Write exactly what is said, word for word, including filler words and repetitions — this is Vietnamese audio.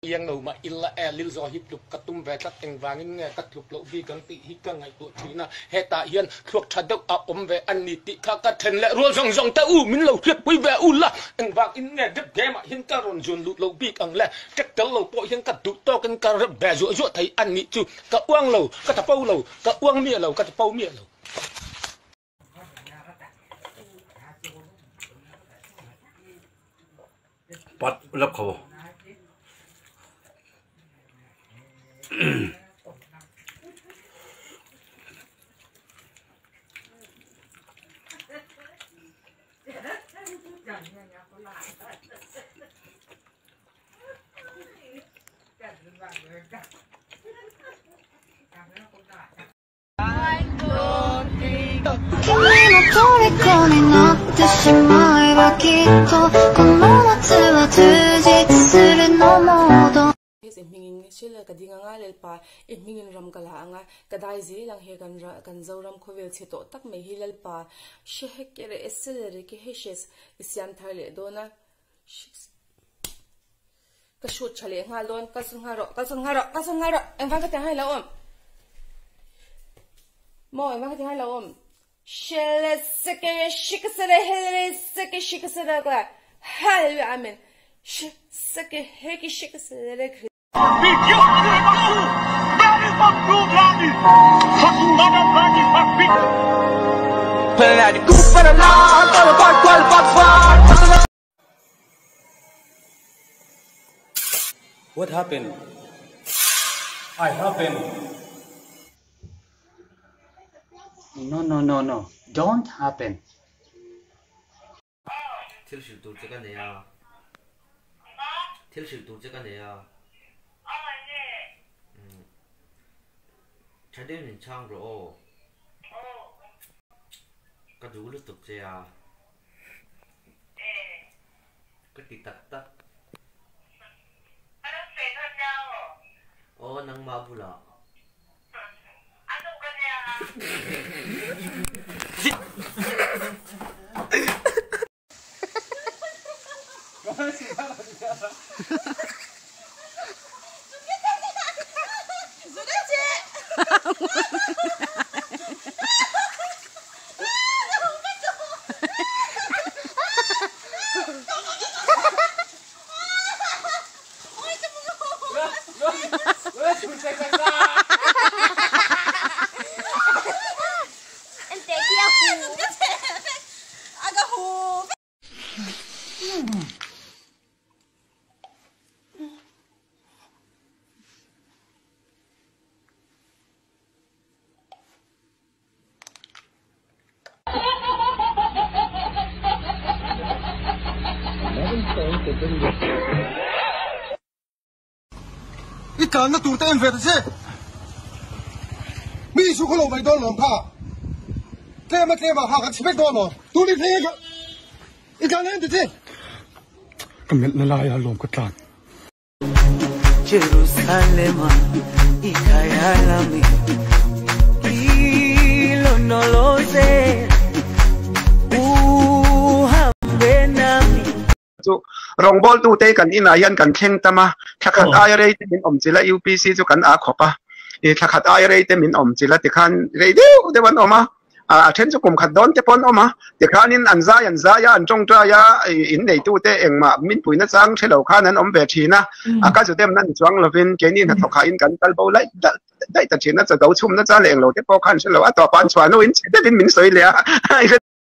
yang no ma illa elil zo hip luk katum ve tat eng wangin nge kat luk lo vi gang ti hi ka ngai tu thina heta hian thuak thadok a om ve an ni ti kha ka then le ro zong zong ta u min lo khiat pui ve u la eng wang in nge dep ge ma hin ka ron jun lut lo bi ang le tek tel lo po hian ka du to kan ka re be zo zo thai an ni chu ka uang lo ka ta pau lo ka uang mia lo ka ta pau mia lo bắt lấp khẩu mingin sila kadinga nga lalpa e mingin ram kala anga kadai zi lang he kan kan zoram khovel chito tak me hi lalpa shehek kere esere ke heshes isyan thale dona ka shot chale nga lon ka sun ngaro ka sun ngaro ka sun ngaro en va ka te hai la om mo en va ka te hai la om shele seke shikasere hele seke shikasere ka hal amen seke heki shikasere Video revolution! Very much too bloody! Fucking mother bloody fuck big! Peladi kupara la, tala pat kwal pat pat. What happened? I happened. No, no, no, no. Don't happen. Thiếu sự tổ chức cái này à? Thiếu sự tổ chức cái này à? Trái đêm mình trang rồi. Cái đủ lúc tục chơi à? Cái tí tắt tắt. Ô, nang mabula. Ano ka niya? Ikan na turta en vet se mi su ko lo bai don lom pha tle ma tle ma ha ka chibek don no tu ni tle ga ikan en de se Kamet na laya lom ka tlan Jerusalem ikayalami ilo no lo sé uhambe nami chu rong bol tu te kan ina yan kan theng tama thakhat ai rei te min om chila U P C chu kan a khopa e thakhat ai rei te min om chila ti khan rei deu de wan oma a then chu kum khat don te pon oma ti khan in an za yan za ya an chong tra ya in nei tu te engma min puina chang thelo khan an om ve thina a ka chu tem nan chuang lovin ke ni na thokha in kan kal bo lai dai ta thina cha do chum na cha leng lo te po khan se lo a to pan chwa no in che te min soi le